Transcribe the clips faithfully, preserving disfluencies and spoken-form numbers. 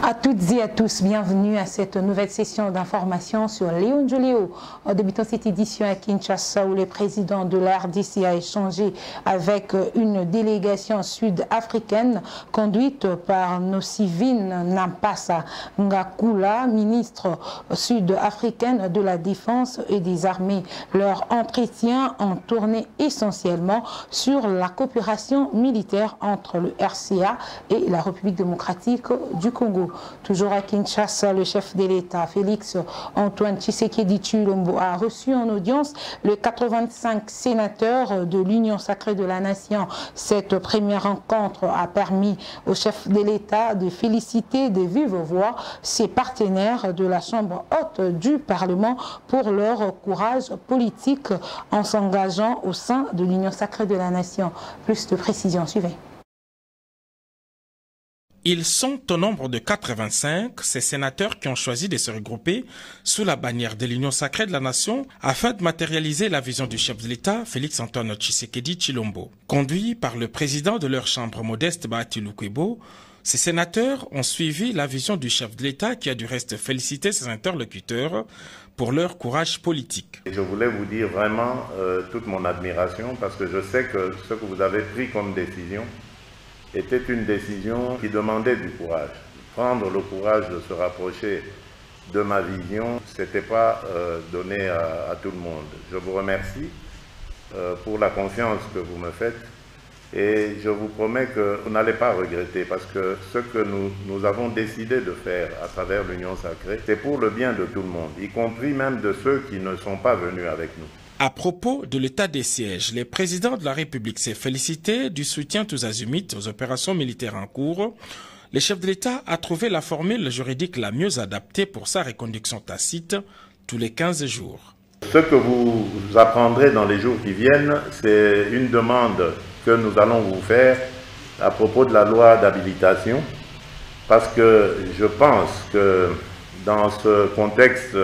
À toutes et à tous, bienvenue à cette nouvelle session d'information sur Léon Djoléo. En débutant cette édition à Kinshasa, où le président de la R D C a échangé avec une délégation sud-africaine conduite par Nosiviwe Nampasa Ngakula, ministre sud-africaine de la Défense et des Armées. Leur entretien en tournait essentiellement sur la coopération militaire entre le R C A et la République démocratique du Congo. Toujours à Kinshasa, le chef de l'État, Félix Antoine Tshisekedi Tshilombo, a reçu en audience les quatre-vingt-cinq sénateurs de l'Union sacrée de la Nation. Cette première rencontre a permis au chef de l'État de féliciter de vive voix ses partenaires de la Chambre haute du Parlement pour leur courage politique en s'engageant au sein de l'Union sacrée de la Nation. Plus de précisions, suivez. Ils sont au nombre de quatre-vingt-cinq, ces sénateurs qui ont choisi de se regrouper sous la bannière de l'Union sacrée de la Nation afin de matérialiser la vision du chef de l'État, Félix Antoine Tshisekedi Tshilombo. Conduits par le président de leur chambre modeste, Bahati Lukwebo, ces sénateurs ont suivi la vision du chef de l'État qui a du reste félicité ses interlocuteurs pour leur courage politique. Je voulais vous dire vraiment euh, toute mon admiration parce que je sais que ce que vous avez pris comme décision était une décision qui demandait du courage. Prendre le courage de se rapprocher de ma vision, ce n'était pas euh, donné à, à tout le monde. Je vous remercie euh, pour la confiance que vous me faites et je vous promets que vous n'allez pas regretter parce que ce que nous, nous avons décidé de faire à travers l'Union sacrée, c'est pour le bien de tout le monde, y compris même de ceux qui ne sont pas venus avec nous. À propos de l'état des sièges, le président de la République s'est félicité du soutien tous azimuts aux opérations militaires en cours. Le chef de l'État a trouvé la formule juridique la mieux adaptée pour sa reconduction tacite tous les quinze jours. Ce que vous apprendrez dans les jours qui viennent, c'est une demande que nous allons vous faire à propos de la loi d'habilitation, parce que je pense que dans ce contexte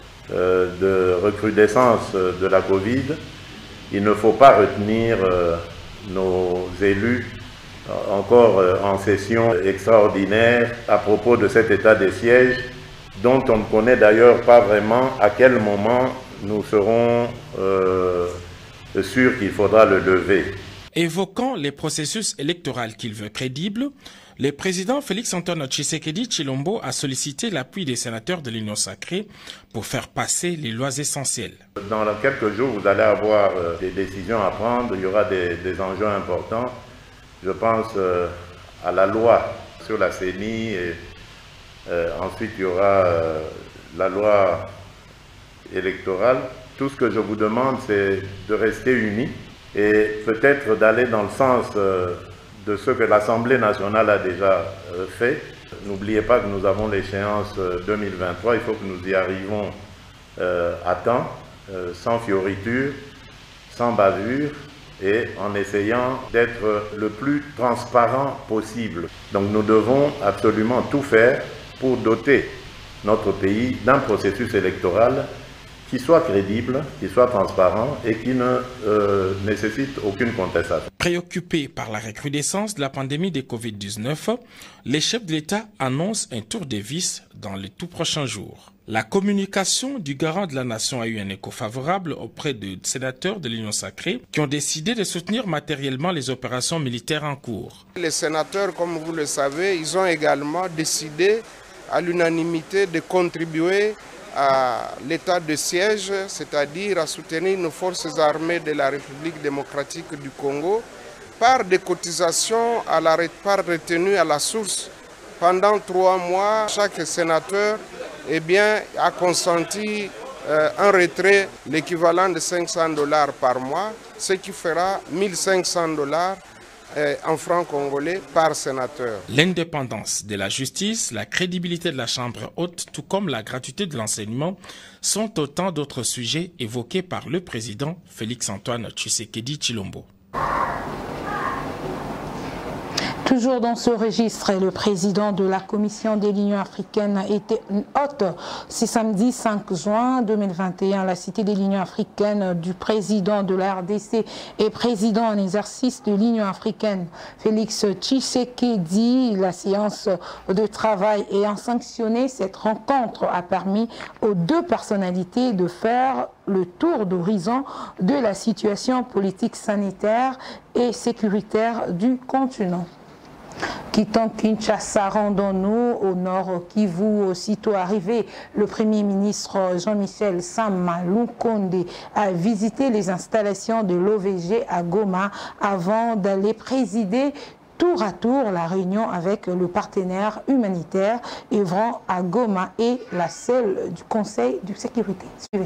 Euh, de recrudescence de la Covid, il ne faut pas retenir euh, nos élus euh, encore euh, en session extraordinaire à propos de cet état des sièges dont on ne connaît d'ailleurs pas vraiment à quel moment nous serons euh, sûrs qu'il faudra le lever. Évoquant les processus électoraux qu'il veut crédibles, le président Félix Antoine Tshisekedi Tshilombo a sollicité l'appui des sénateurs de l'Union sacrée pour faire passer les lois essentielles. Dans quelques jours, vous allez avoir euh, des décisions à prendre, il y aura des, des enjeux importants. Je pense euh, à la loi sur la C E N I, et euh, ensuite il y aura euh, la loi électorale. Tout ce que je vous demande, c'est de rester unis et peut-être d'aller dans le sens euh, de ce que l'Assemblée nationale a déjà euh, fait. N'oubliez pas que nous avons l'échéance euh, deux mille vingt-trois, il faut que nous y arrivons euh, à temps, euh, sans fioriture, sans bavure et en essayant d'être le plus transparent possible. Donc nous devons absolument tout faire pour doter notre pays d'un processus électoral qui soit crédible, qui soit transparent et qui ne euh, nécessite aucune contestation. Préoccupés par la recrudescence de la pandémie de Covid dix-neuf, les chefs de l'État annoncent un tour de vis dans les tout prochains jours. La communication du garant de la nation a eu un écho favorable auprès des sénateurs de l'Union sacrée qui ont décidé de soutenir matériellement les opérations militaires en cours. Les sénateurs, comme vous le savez, ils ont également décidé à l'unanimité de contribuer à l'état de siège, c'est-à-dire à soutenir nos forces armées de la République démocratique du Congo par des cotisations à la part retenue à la source. Pendant trois mois, chaque sénateur eh bien, a consenti euh, un retrait, l'équivalent de cinq cents dollars par mois, ce qui fera mille cinq cents dollars en francs congolais par sénateur. L'indépendance de la justice, la crédibilité de la Chambre haute, tout comme la gratuité de l'enseignement, sont autant d'autres sujets évoqués par le président Félix Antoine Tshisekedi Tshilombo. Toujours dans ce registre, le président de la Commission de l'Union africaine était hôte ce samedi cinq juin deux mille vingt et un à la Cité de l'Union africaine du président de la R D C et président en exercice de l'Union africaine, Félix Tshisekedi. La séance de travail ayant sanctionné cette rencontre a permis aux deux personnalités de faire le tour d'horizon de la situation politique, sanitaire et sécuritaire du continent. Quittant Kinshasa, rendons-nous au nord Kivu. Aussitôt arrivé, le Premier ministre Jean-Michel Sama Lukonde a visité les installations de l'O V G à Goma avant d'aller présider tour à tour la réunion avec le partenaire humanitaire œuvrant à Goma et la celle du Conseil de sécurité. Suivez.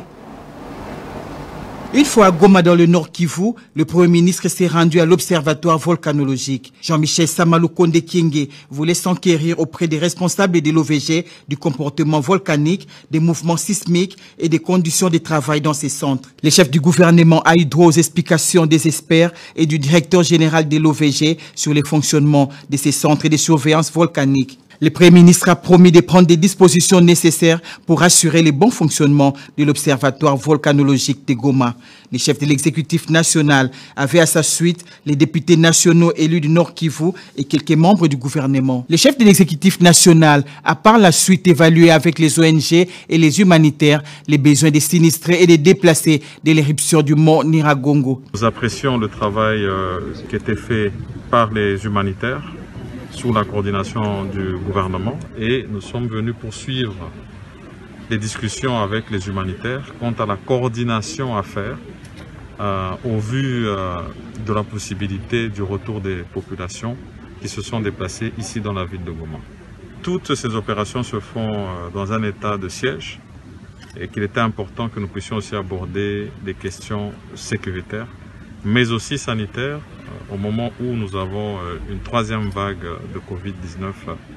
Une fois à Goma dans le Nord Kivu, le Premier ministre s'est rendu à l'Observatoire volcanologique. Jean-Michel Sama Lukonde Kyenge voulait s'enquérir auprès des responsables de l'O V G du comportement volcanique, des mouvements sismiques et des conditions de travail dans ces centres. Le chef du gouvernement a eu droit aux explications des experts et du directeur général de l'O V G sur les fonctionnements de ces centres de surveillance volcanique. Le Premier ministre a promis de prendre des dispositions nécessaires pour assurer le bon fonctionnement de l'Observatoire volcanologique de Goma. Le chef de l'exécutif national avait à sa suite les députés nationaux élus du Nord Kivu et quelques membres du gouvernement. Le chef de l'exécutif national a par la suite évalué avec les O N G et les humanitaires les besoins des sinistrés et des déplacés de l'éruption du mont Nyiragongo. Nous apprécions le travail euh, qui a été fait par les humanitaires sous la coordination du gouvernement et nous sommes venus poursuivre les discussions avec les humanitaires quant à la coordination à faire euh, au vu euh, de la possibilité du retour des populations qui se sont déplacées ici dans la ville de Goma. Toutes ces opérations se font euh, dans un état de siège et qu'il était important que nous puissions aussi aborder des questions sécuritaires mais aussi sanitaires au moment où nous avons une troisième vague de Covid dix-neuf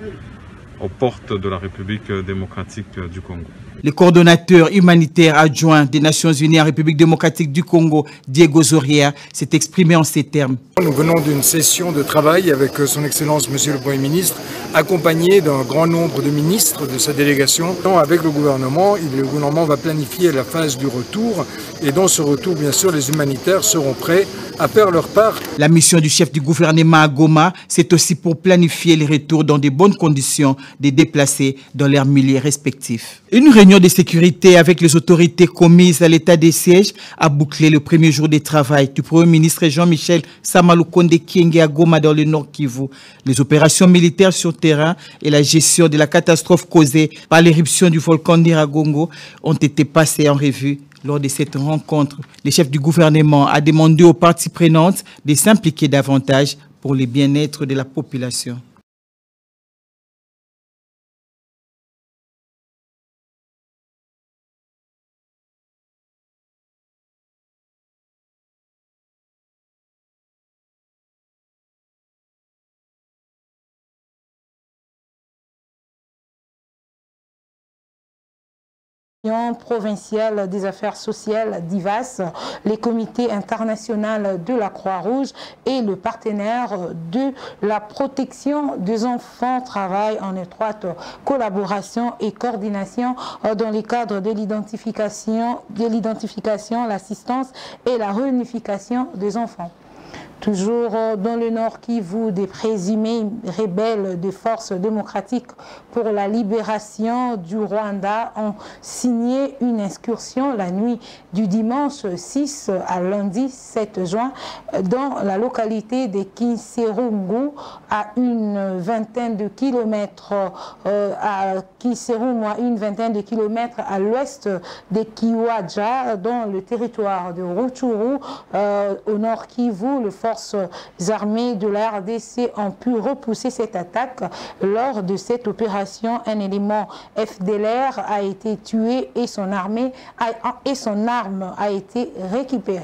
aux portes de la République démocratique du Congo. Le coordonnateur humanitaire adjoint des Nations Unies en République démocratique du Congo, Diego Zoria, s'est exprimé en ces termes. Nous venons d'une session de travail avec son Excellence Monsieur le Premier ministre, accompagné d'un grand nombre de ministres de sa délégation. Avec le gouvernement, le gouvernement va planifier la phase du retour et dans ce retour, bien sûr, les humanitaires seront prêts à faire leur part. La mission du chef du gouvernement à Goma, c'est aussi pour planifier les retours dans de bonnes conditions des déplacés dans leurs milieux respectifs. Une réunion de sécurité avec les autorités commises à l'état de siège a bouclé le premier jour de travail du Premier ministre Jean-Michel Sama Lukonde Kyenge à Goma dans le Nord Kivu. Les opérations militaires sur terrain et la gestion de la catastrophe causée par l'éruption du volcan Nyiragongo ont été passées en revue. Lors de cette rencontre, le chef du gouvernement a demandé aux parties prenantes de s'impliquer davantage pour le bien-être de la population. Provinciale des affaires sociales d'I V A S, les comités internationaux de la Croix-Rouge et le partenaire de la protection des enfants travaillent en étroite collaboration et coordination dans le cadre de l'identification, de l'identification, l'assistance et la réunification des enfants. Toujours dans le Nord Kivu, des présumés rebelles des forces démocratiques pour la libération du Rwanda ont signé une excursion la nuit du dimanche six à lundi sept juin dans la localité de Kinserungu à une vingtaine de kilomètres euh, à Kinserungu à une vingtaine de kilomètres à l'ouest de Kiwanja dans le territoire de Rutshuru euh, au Nord Kivu. Le forces armées de la R D C ont pu repousser cette attaque. Lors de cette opération, un élément F D L R a été tué et son, armée a, et son arme a été récupérée.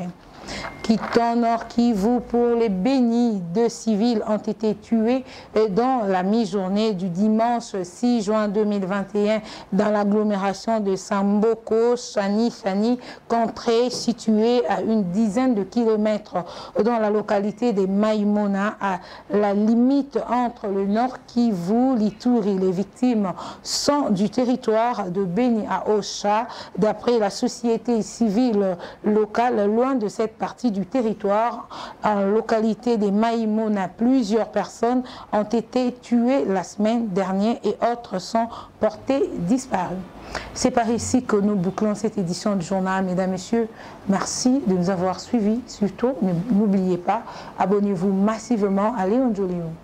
Quittant Nord Kivu, pour les bénis, deux civils ont été tués dans la mi-journée du dimanche six juin deux mille vingt et un dans l'agglomération de Samboko, Chani Chani, contrée située à une dizaine de kilomètres dans la localité de Maïmona, à la limite entre le Nord Kivu, l'Ituri. Les victimes sont du territoire de Beni à Ocha, d'après la société civile locale. Loin de cette partie du territoire, en localité des Maïmona, plusieurs personnes ont été tuées la semaine dernière et autres sont portées disparues. C'est par ici que nous bouclons cette édition du journal. Mesdames, Messieurs, merci de nous avoir suivis. Surtout, n'oubliez pas, abonnez-vous massivement à Léon Joliot.